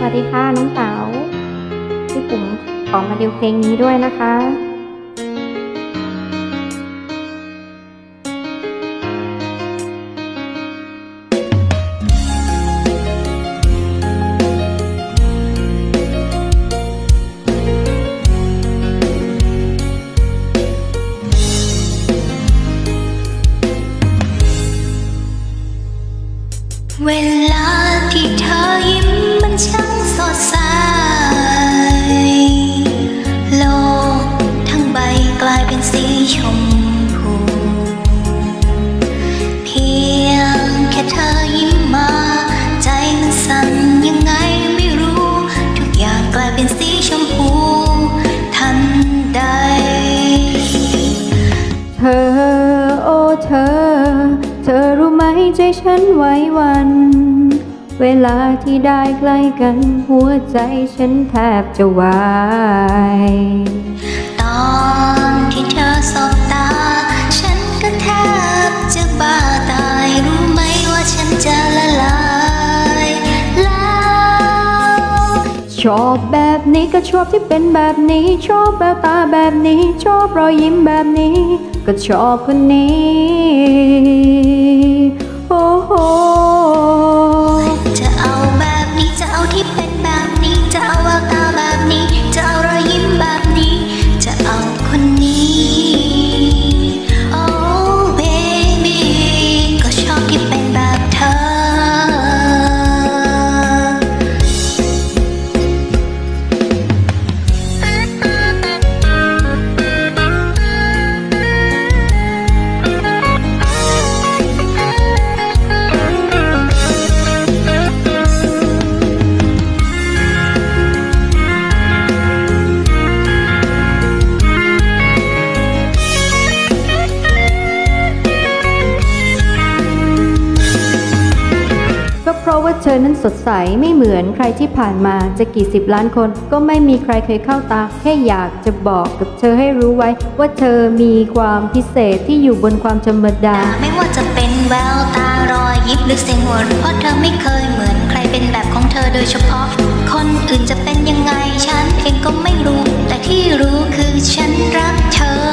วัสดีค่ะน้องเต๋าพี่ปุ๋มขอมาดูเพลงนี้ด้วยนะคะเวลาที่เธอยิ้มมันช่างสดใสโลกทั้งใบกลายเป็นสีชมพูเพียงแค่เธอยิ้มมาใจมันสั่นยังไงไม่รู้ทุกอย่างกลายเป็นสีชมพูทันใดเธอโอ้เธอรู้ไหมใจฉันไหวหวั่นเวลาที่ได้ใกล้กันหัวใจฉันแทบจะวายตอนที่เธอสบตาฉันก็แทบจะบ้าตายรู้ไหมว่าฉันจะละลายแล้วชอบแบบนี้ก็ชอบที่เป็นแบบนี้ชอบแววตาแบบนี้ชอบรอยยิ้มแบบนี้ก็ชอบคนนี้โอ้โหจะเอาแบบนี้จะเอาที่เป็นแบบนี้จะเอาแววตาแบบนี้จะเอารอยยิ้มแบบนี้จะเอาคนนี้โอ้ baby ก็ชอบที่เป็นแบบเธอเพราะว่าเธอนั้นสดใสไม่เหมือนใครที่ผ่านมาจะกี่สิบล้านคนก็ไม่มีใครเคยเข้าตาแค่อยากจะบอกกับเธอให้รู้ไว้ว่าเธอมีความพิเศษที่อยู่บนความธรรมดาไม่ว่าจะเป็นแววตารอยยิ้มหรือเสียงหัวเราะเพราะเธอไม่เคยเหมือนใครเป็นแบบของเธอโดยเฉพาะคนอื่นจะเป็นยังไงฉันเองก็ไม่รู้แต่ที่รู้คือฉันรักเธอ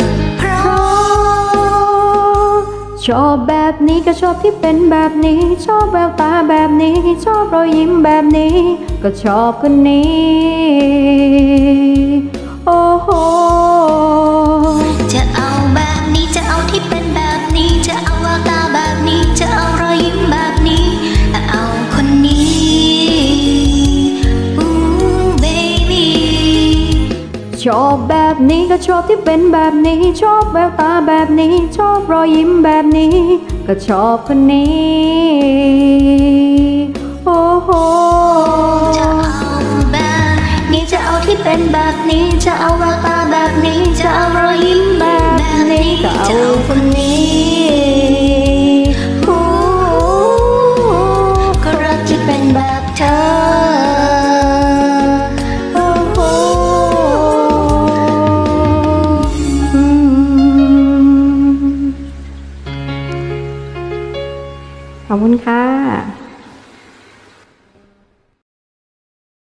ชอบแบบนี้ก็ชอบที่เป็นแบบนี้ชอบแววตาแบบนี้ชอบรอยยิ้มแบบนี้ก็ชอบคนนี้โอ้โหจะเอาแบบนี้จะเอาที่เป็นแบบนี้จะเอาแววตาแบบนี้จะเอารอยยิ้มแบบนี้แต่เอาคนนี้baby ชอบแบบนี้ก็ชอบที่เป็นแบบนี้ชอบแววตาแบบนี้ชอบรอยยิ้มแบบนี้ก็ชอบคนนี้โอ้โหจะเอาแบบนี้จะเอาที่เป็นแบบนี้จะเอาแววตาแบบนี้จะเอารอยยิ้มแบบนี้ก็เอาคนนี้ก็รักที่เป็นแบบเธอขอบคุณค่ะ